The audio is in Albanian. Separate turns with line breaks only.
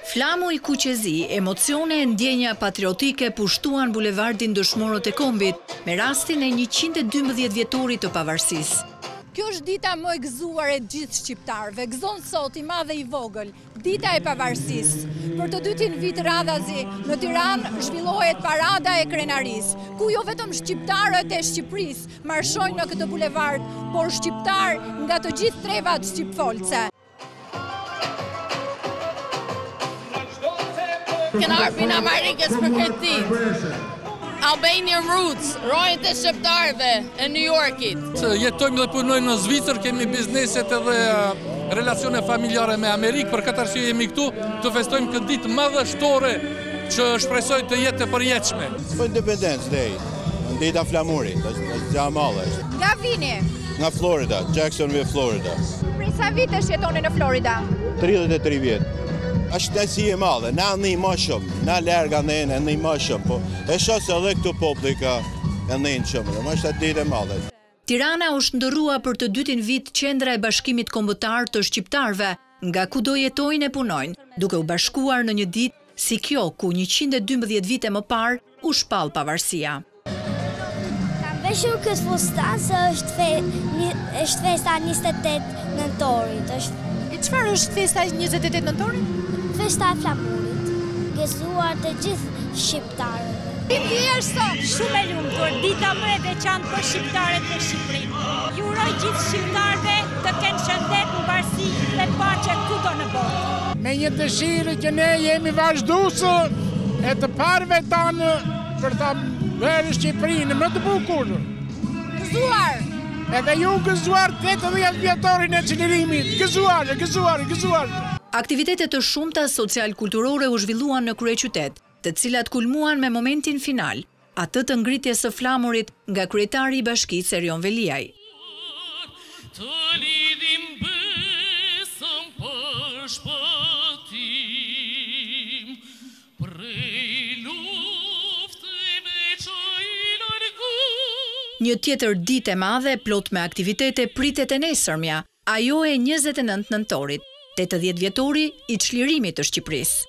Flamu i kuqezi, emocione e ndjenja patriotike pushtuan bulevardin dëshmorët e kombit me rastin e 112 vjetorit të pavarësisë.
Kjo është dita më e gëzuar e gjithë shqiptarëve, gëzon sot i madhe i vogël, dita e pavarësisë. Për të dytin vit radhazi, në Tiranë zhvillohet parada e krenarisë, ku jo vetëm shqiptarët e Shqipërisë marshojnë në këtë bulevard, por shqiptarë nga të gjithë trevat shqipfolce.
Kënar pina Marikës për këtë ditë. Albanian Roots, rojët e shqiptarëve e New Yorkit.
Jetojmë dhe punojmë në Zvicër, kemi bizneset edhe relacione familjare me Amerikë, për këtë arsye jemi këtu të festojmë këtë ditë madhështore që shpresoj të jetë e përjetshme.
Independence Day, dita flamurit, është gjamale.
Nga vini?
Nga Florida, Jacksonville, Florida.
Prej sa vitesh jetoni në Florida?
33 vjetë. Është kënaqësi e madhe, na ndih më shumë, na larga ndjen ndih më shumë, po e shoh se edhe këtu publika ndjen shumë, është ditë e madhe.
Tirana është ndërrua për të dytin vit qendra e Bashkimit Kombëtar të Shqiptarëve, nga kudo jetojnë e punojnë, duke u bashkuar në një ditë si kjo ku 112 vite më parë u shpall pavarësia.
Kam veshur këtë fustan se është festa 28 nëntorit.
Çfarë është festa 28 nëntorit?
Festa e flamurit, gëzuar të gjithë shqiptarëve.
Ndjehesh sot?
Shumë e lumtur, dita më e veçantë për shqiptarët e Shqipërisë. Ju uroj gjithë shqiptarëve të kenë shëndet, mbarësi dhe paqe kudo në botë.
Me një dëshirë që ne jemi vazhduesë e të parëve tanë për ta bërë Shqipërinë më të bukur.
Gëzuar!
Edhe ju gëzuar 80 vjetorin e çlirimit. Gëzuar.
Aktivitetet të shumta social-kulturore u zhvilluan në kryeqytet, të cilat kulmuan me momentin final, atë të ngritjes së flamurit nga kryetari i Bashkisë Erion Veliaj. Një tjetër ditë e madhe plot me aktivitete pritet e nesërmja, ajo e 29 nëntorit, 80 vjetori i çlirimit të Shqipërisë.